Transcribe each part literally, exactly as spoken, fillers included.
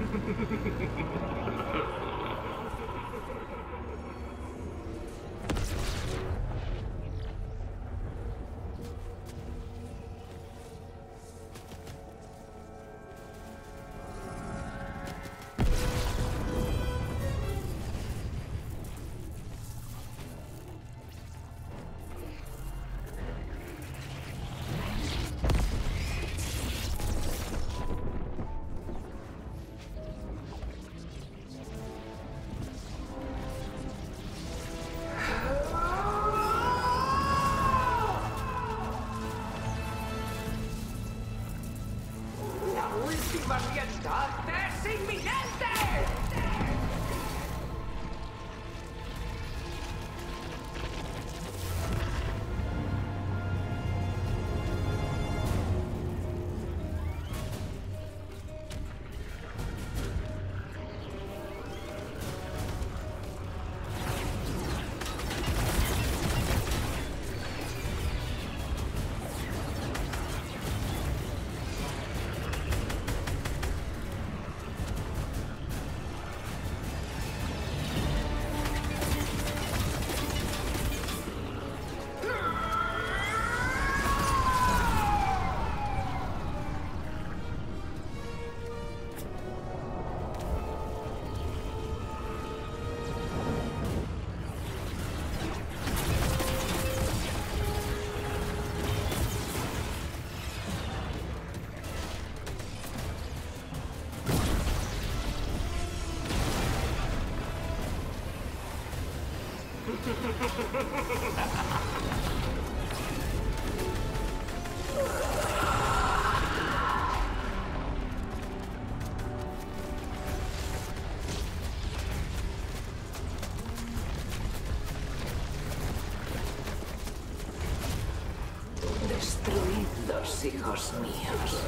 ¡La fiesta es inminente! Destruidlos, hijos míos.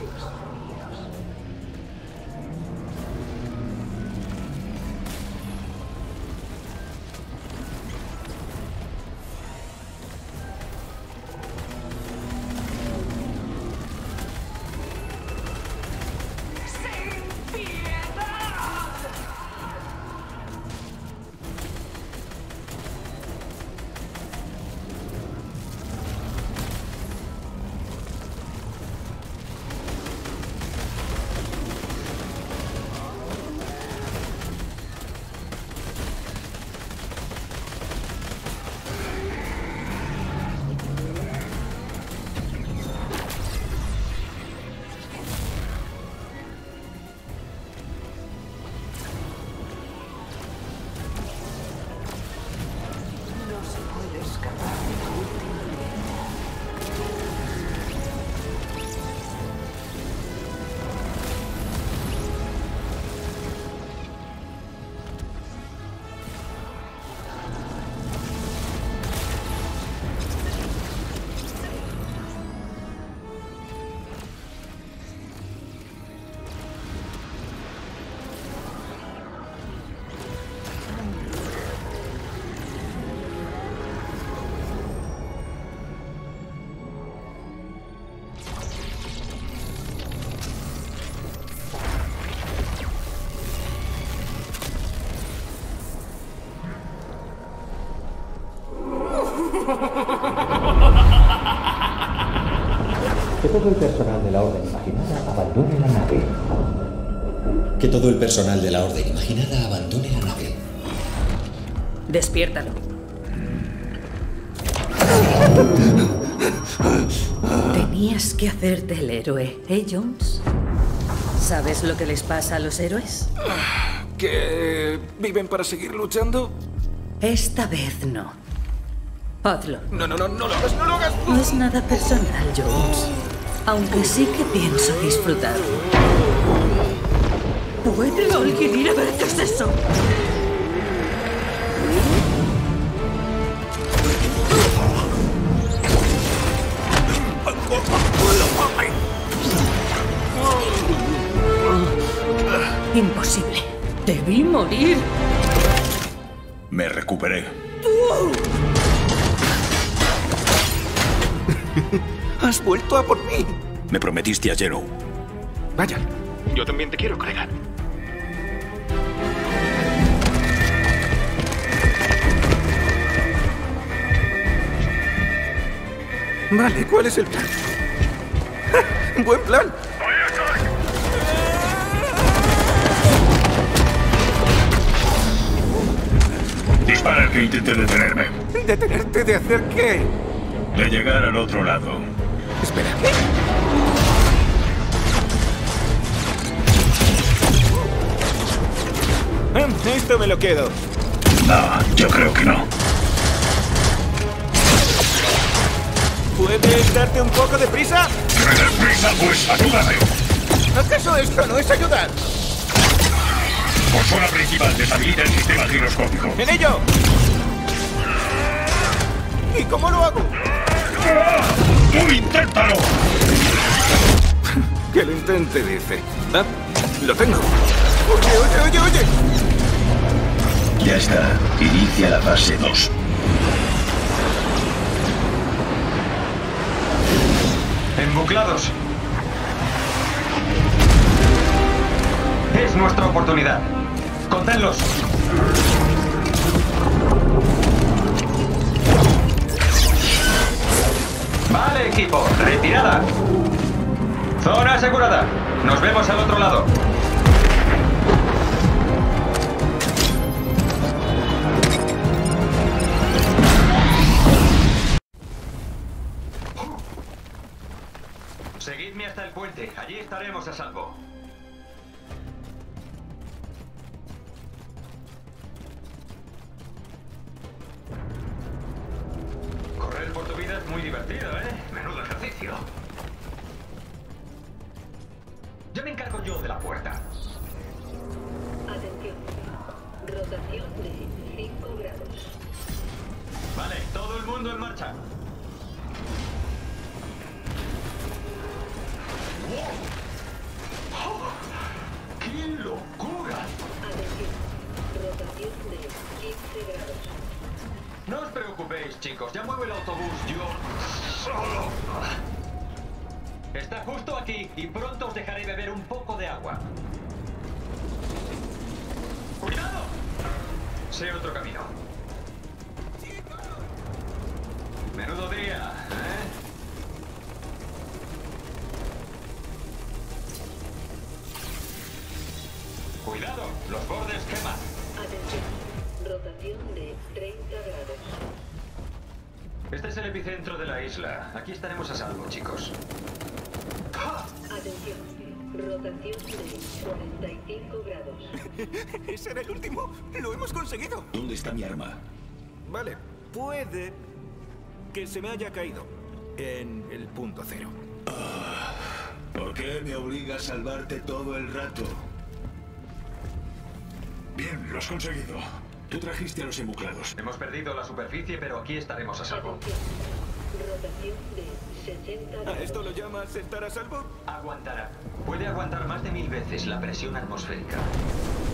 Que todo el personal de la Orden Imaginada abandone la nave. Que todo el personal de la Orden Imaginada abandone la nave. Despiértalo. Tenías que hacerte el héroe, ¿eh, Jones? ¿Sabes lo que les pasa a los héroes? ¿Que viven para seguir luchando? Esta vez no. Hazlo. No, no, no, no lo hagas, no lo hagas. No es nada personal, Jones. Aunque sí que pienso disfrutarlo. ¿Puede alguien ir a ver qué es eso? Imposible. Debí morir. Me recuperé. Has vuelto a por mí. Me prometiste a Jero. Vaya, yo también te quiero, colega. Vale, ¿cuál es el plan? ¡Buen plan! Dispara al que intente detenerme. ¿Detenerte de hacer qué? De llegar al otro lado. Espera. Eh, Esto me lo quedo. No, yo creo que no. ¿Puedes darte un poco de prisa? ¿Tienes prisa? Pues ayúdame. ¿Acaso esto no es ayudar? Consola principal, deshabilita el sistema giroscópico. ¡En ello! ¿Y cómo lo hago? ¡Tú inténtalo! Que lo intente, dice. Ah, lo tengo. Oye, oye, oye, oye. Ya está. Inicia la fase dos. Embuclados. Es nuestra oportunidad. Contenlos. Vale, equipo. Retirada. Zona asegurada. Nos vemos al otro lado. Seguidme hasta el puente. Allí estaremos a salvo. Correr por tu vida es muy divertido, ¿eh? Menudo ejercicio. Ya me encargo yo de la puerta. Atención. Rotación de cinco grados. Vale, todo el mundo en marcha. ¡Wow! ¡Oh! ¡Qué locura! Atención. Rotación de quince grados. No os preocupéis, chicos. Ya muevo el autobús yo solo. Está justo aquí y pronto os dejaré beber un poco de agua. ¡Cuidado! Sé otro camino. Menudo día, ¿eh? Cuidado, los bordes queman. Atención. Rotación de treinta grados. Este es el epicentro de la isla. Aquí estaremos a salvo, chicos. Atención. Rotación de cuarenta y cinco grados. ¿Ese era el último? ¡Lo hemos conseguido! ¿Dónde está mi arma? Vale, puede que se me haya caído en el punto cero. ¿Por qué me obliga a salvarte todo el rato? Bien, lo has conseguido. Tú trajiste a los embuclados. Hemos perdido la superficie, pero aquí estaremos a salvo. Atención. Rotación de sesenta ¿A grados. esto lo llamas estar a salvo? Aguantará. Puede aguantar más de mil veces la presión atmosférica.